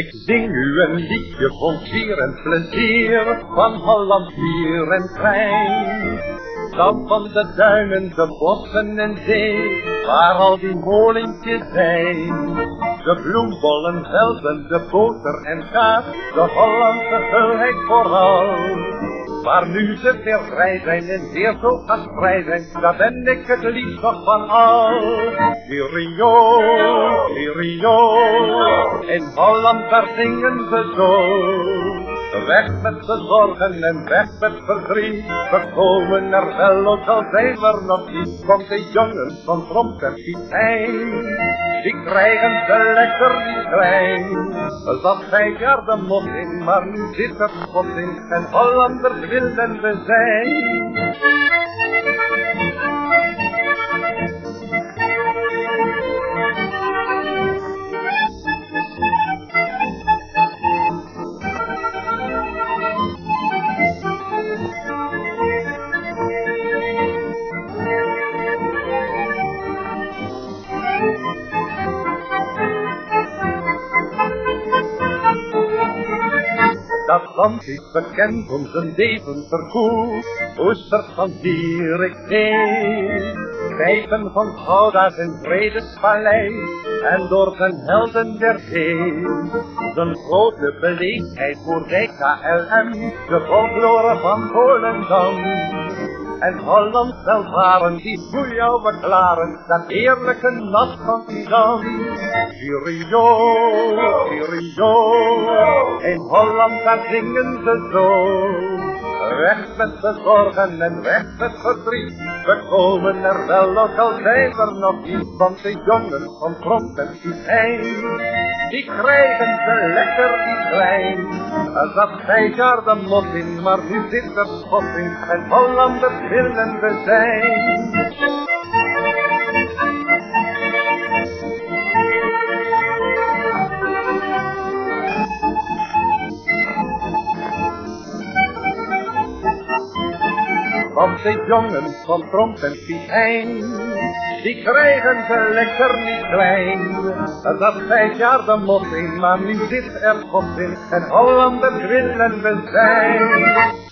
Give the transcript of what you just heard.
Ik zing u een liedje vol vier en plezier, van Holland hier en klein. Dan van de duinen, de bossen en zee, waar al die molentjes zijn. De bloembollenvelden, de boter en kaas, de Hollandse gulheid vooral. Maar nu ze weer vrij zijn en weer zo gastvrij zijn, daar ben ik het liefst nog van al. Rio, Rio, in Holland daar zingen ze zo. Weg met de zorgen en weg met verdriet, we komen er wel, ook al zijn we nog niet. Want de jongens van Tromp en Pietijn, die krijgen ze lekker niet klein. Dat 5 jaar de mot in, maar nu zit er schot in, en Hollanders willen we zijn. Dat land is bekend om zijn levensvergoed, oosters van Zierikzee. Pijpen van Gouda zijn vredespaleis, en door zijn helden der zee. Zijn grote beleefdheid voor de KLM, de folklore van Volendam. En Hollands welvaren, die voor jou verklaren, dat eerlijke nat van Schiedam. Rio, Rio, in Holland daar zingen ze zo. Weg met de zorgen en weg met verdriet, we komen er wel, ook al zijn er nog niet. Want de jongens van Tromp en Pietijn, die krijgen ze lekker niet klein. Dat 5 jaar de mot in, maar nu zit er schot in, en Hollanders willen we zijn. Want de jongens van Tromp en Pietijn, die krijgen ze lekker niet klein. Dat 5 jaar de mot in, maar nu zit er schot in, en Hollanders willen we zijn.